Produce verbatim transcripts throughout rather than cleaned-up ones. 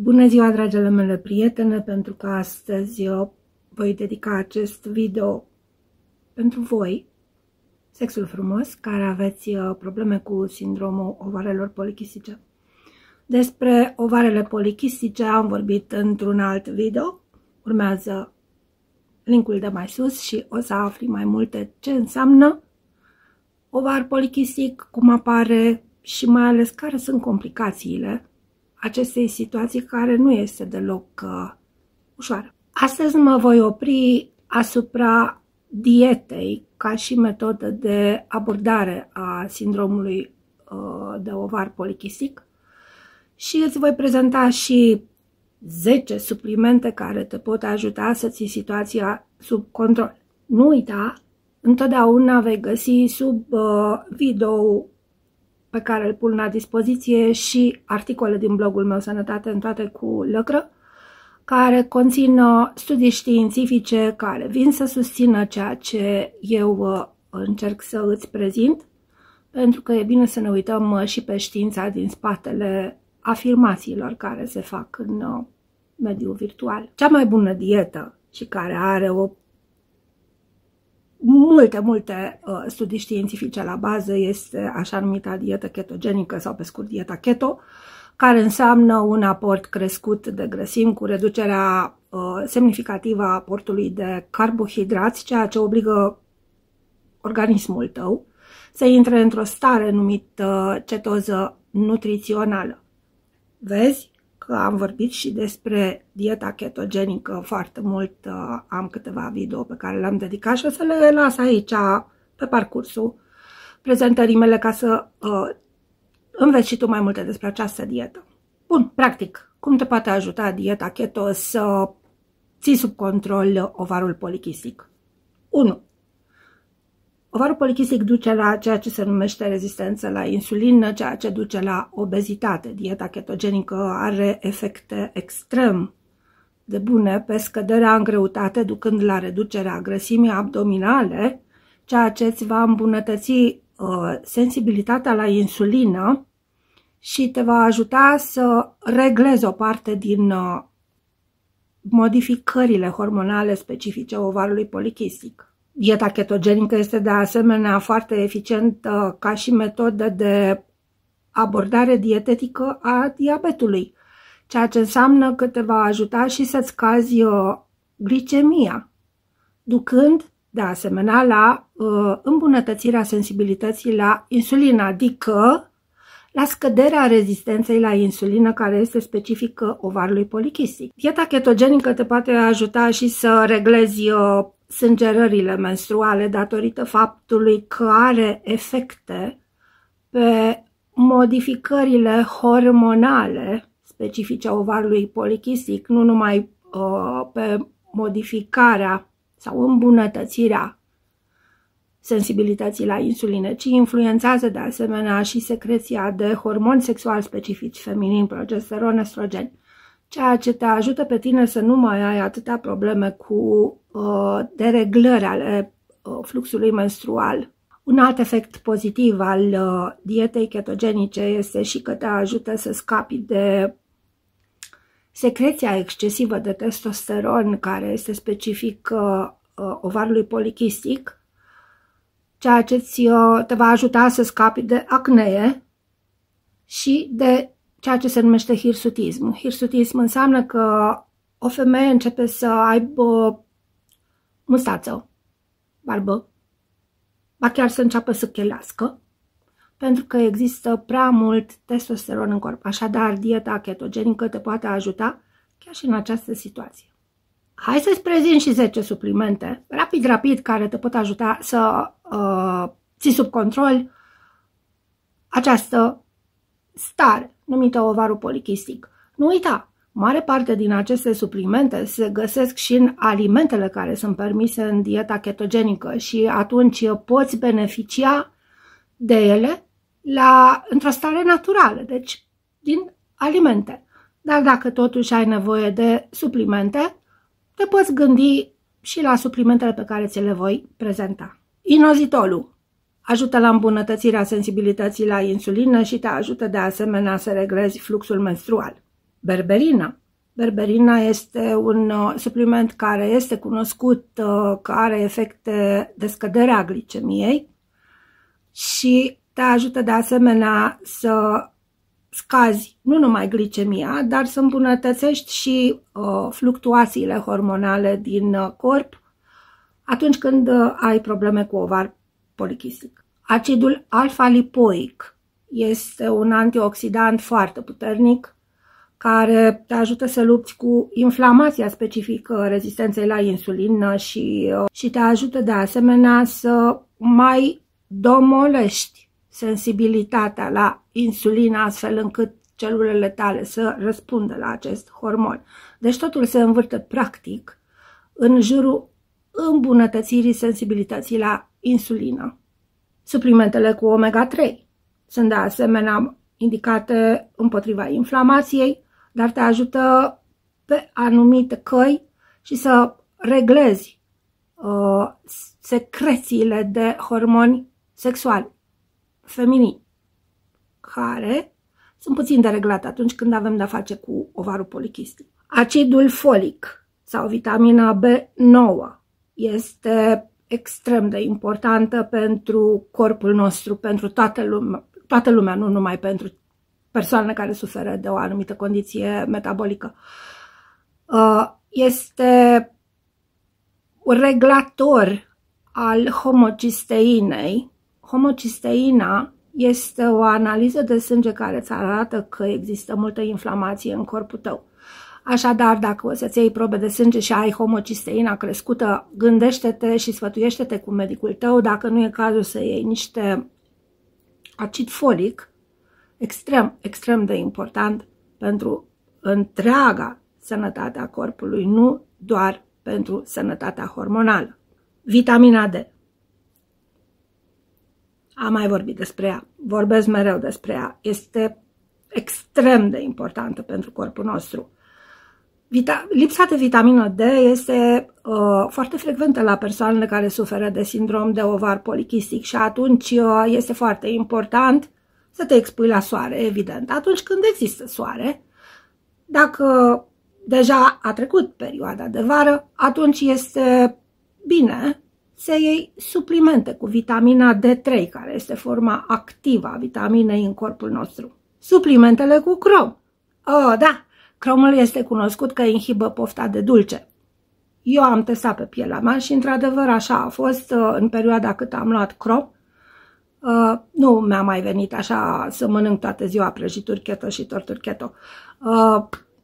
Bună ziua, dragele mele prietene, pentru că astăzi eu voi dedica acest video pentru voi, sexul frumos, care aveți probleme cu sindromul ovarelor polichistice. Despre ovarele polichistice am vorbit într-un alt video, urmează linkul de mai sus și o să afli mai multe ce înseamnă ovar polichistic, cum apare și mai ales care sunt complicațiile acestei situații, care nu este deloc uh, ușoară. Astăzi mă voi opri asupra dietei ca și metodă de abordare a sindromului uh, de ovar polichistic și îți voi prezenta și zece suplimente care te pot ajuta să ții situația sub control. Nu uita, întotdeauna vei găsi sub uh, video pe care îl pun la dispoziție și articole din blogul meu Sănătate în toate cu lăcră, care conțin studii științifice care vin să susțină ceea ce eu încerc să îți prezint, pentru că e bine să ne uităm și pe știința din spatele afirmațiilor care se fac în mediul virtual. Cea mai bună dietă și care are o multe, multe uh, studii științifice la bază este așa numita dietă ketogenică sau pe scurt dieta keto, care înseamnă un aport crescut de grăsimi cu reducerea uh, semnificativă a aportului de carbohidrați, ceea ce obligă organismul tău să intre într-o stare numită cetoză nutrițională. Vezi că am vorbit și despre dieta ketogenică foarte mult, am câteva video pe care le-am dedicat și o să le las aici pe parcursul prezentării mele ca să uh, înveți și tu mai multe despre această dietă. Bun, practic, cum te poate ajuta dieta keto să ții sub control ovarul polichistic? unu. Ovarul polichistic duce la ceea ce se numește rezistență la insulină, ceea ce duce la obezitate. Dieta ketogenică are efecte extrem de bune pe scăderea în greutate, ducând la reducerea grăsimii abdominale, ceea ce îți va îmbunătăți uh, sensibilitatea la insulină și te va ajuta să reglezi o parte din uh, modificările hormonale specifice ovarului polichistic. Dieta ketogenică este de asemenea foarte eficientă ca și metodă de abordare dietetică a diabetului, ceea ce înseamnă că te va ajuta și să-ți scazi glicemia, ducând de asemenea la uh, îmbunătățirea sensibilității la insulină, adică la scăderea rezistenței la insulină care este specifică ovarului polichistic. Dieta ketogenică te poate ajuta și să reglezi uh, sângerările menstruale datorită faptului că are efecte pe modificările hormonale specifice ovarului polichistic, nu numai uh, pe modificarea sau îmbunătățirea sensibilității la insulină, ci influențează de asemenea și secreția de hormoni sexuali specifici feminin, progesteron, estrogen, ceea ce te ajută pe tine să nu mai ai atâtea probleme cu uh, dereglări ale uh, fluxului menstrual. Un alt efect pozitiv al uh, dietei ketogenice este și că te ajută să scapi de secreția excesivă de testosteron care este specific uh, uh, ovarului polichistic, ceea ce ți, uh, te va ajuta să scapi de acnee și de ceea ce se numește hirsutism. Hirsutism înseamnă că o femeie începe să aibă mustață, barbă, ba chiar să înceapă să chelească, pentru că există prea mult testosteron în corp. Așadar, dieta ketogenică te poate ajuta chiar și în această situație. Hai să-ți prezint și zece suplimente, rapid, rapid, care te pot ajuta să uh, ții sub control această stare numită ovarul polichistic. Nu uita, mare parte din aceste suplimente se găsesc și în alimentele care sunt permise în dieta ketogenică și atunci poți beneficia de ele la, într-o stare naturală, deci din alimente. Dar dacă totuși ai nevoie de suplimente, te poți gândi și la suplimentele pe care ți le voi prezenta. Inozitolul ajută la îmbunătățirea sensibilității la insulină și te ajută de asemenea să reglezi fluxul menstrual. berberina. Berberina este un supliment care este cunoscut că are efecte de scădere a glicemiei și te ajută de asemenea să scazi nu numai glicemia, dar să îmbunătățești și uh, fluctuațiile hormonale din uh, corp atunci când uh, ai probleme cu ovar polichistic. Acidul alfa-lipoic este un antioxidant foarte puternic care te ajută să lupți cu inflamația specifică rezistenței la insulină și, uh, și te ajută de asemenea să mai domolești sensibilitatea la insulină, astfel încât celulele tale să răspundă la acest hormon. Deci totul se învârte practic în jurul îmbunătățirii sensibilității la insulină. Suplimentele cu omega trei sunt de asemenea indicate împotriva inflamației, dar te ajută pe anumite căi și să reglezi uh, secrețiile de hormoni sexuali feminini, care sunt puțin dereglate atunci când avem de-a face cu ovarul polichistic. Acidul folic sau vitamina B nouă este extrem de importantă pentru corpul nostru, pentru toată lumea, toată lumea, nu numai pentru persoane care suferă de o anumită condiție metabolică. Este un regulator al homocisteinei. Homocisteina este o analiză de sânge care îți arată că există multă inflamație în corpul tău. Așadar, dacă o să-ți iei probe de sânge și ai homocisteina crescută, gândește-te și sfătuiește-te cu medicul tău dacă nu e cazul să iei niște acid folic, extrem, extrem de important pentru întreaga sănătate a corpului, nu doar pentru sănătatea hormonală. Vitamina D. Am mai vorbit despre ea, vorbesc mereu despre ea, este extrem de importantă pentru corpul nostru. Vita Lipsa de vitamină D este uh, foarte frecventă la persoanele care suferă de sindrom de ovar polichistic și atunci uh, este foarte important să te expui la soare, evident, atunci când există soare. Dacă deja a trecut perioada de vară, atunci este bine să iei suplimente cu vitamina D trei, care este forma activă a vitaminei în corpul nostru. Suplimentele cu crom. Oh, da! Cromul este cunoscut că inhibă pofta de dulce. Eu am testat pe pielea mea și într-adevăr așa a fost în perioada cât am luat crom. Uh, nu mi-a mai venit așa să mănânc toată ziua prăjituri keto și torturi keto. Uh,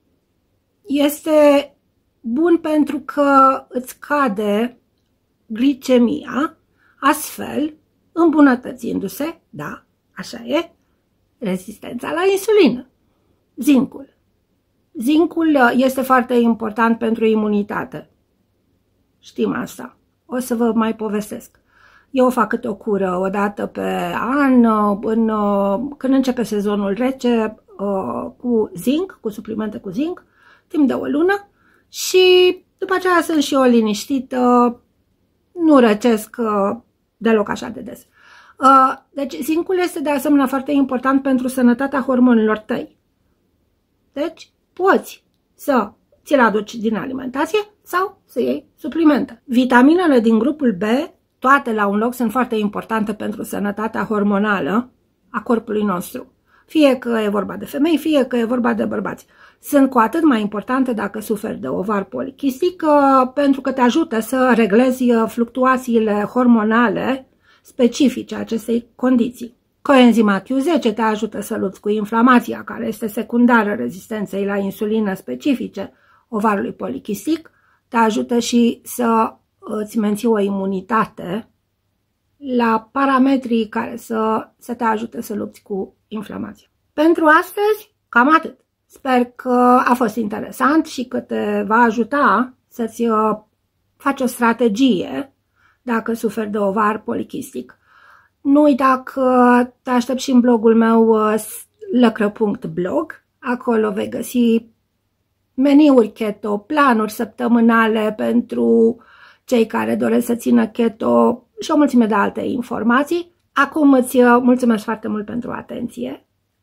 este bun pentru că îți scade glicemia, astfel îmbunătățindu-se, da, așa e, rezistența la insulină. Zincul. Zincul este foarte important pentru imunitate. Știm asta. O să vă mai povestesc. Eu fac câte o cură o dată pe an, în, când începe sezonul rece, cu zinc, cu suplimente cu zinc, timp de o lună și după aceea sunt și eu liniștită, nu răcesc deloc așa de des. Deci zincul este de asemenea foarte important pentru sănătatea hormonilor tăi. Deci poți să ți-l aduci din alimentație sau să iei suplimente. Vitaminele din grupul B, toate la un loc, sunt foarte importante pentru sănătatea hormonală a corpului nostru. Fie că e vorba de femei, fie că e vorba de bărbați. Sunt cu atât mai importante dacă suferi de ovar polichistic, pentru că te ajută să reglezi fluctuațiile hormonale specifice acestei condiții. Coenzima Q zece te ajută să lupți cu inflamația, care este secundară rezistenței la insulină specifice ovarului polichistic. Te ajută și să îți menții o imunitate la parametrii care să, să te ajute să lupți cu inflamația. Pentru astăzi, cam atât. Sper că a fost interesant și că te va ajuta să-ți faci o strategie dacă suferi de ovar polichistic. Nu uita că te aștept și în blogul meu lăcră punct blog. Acolo vei găsi meniuri keto, planuri săptămânale pentru cei care doresc să țină keto și o mulțime de alte informații. Acum îți mulțumesc foarte mult pentru atenție.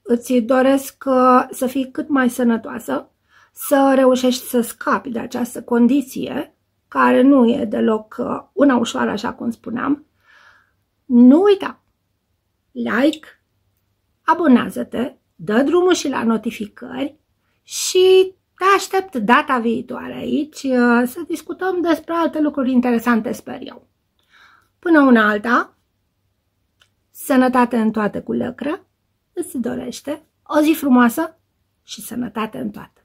îți doresc să fii cât mai sănătoasă, să reușești să scapi de această condiție, care nu e deloc una ușoară, așa cum spuneam. Nu uita! Like, abonează-te, dă drumul și la notificări și te aștept data viitoare aici să discutăm despre alte lucruri interesante, sper eu. Până una alta, sănătate în toate cu lăcră, îți dorește o zi frumoasă și sănătate în toate.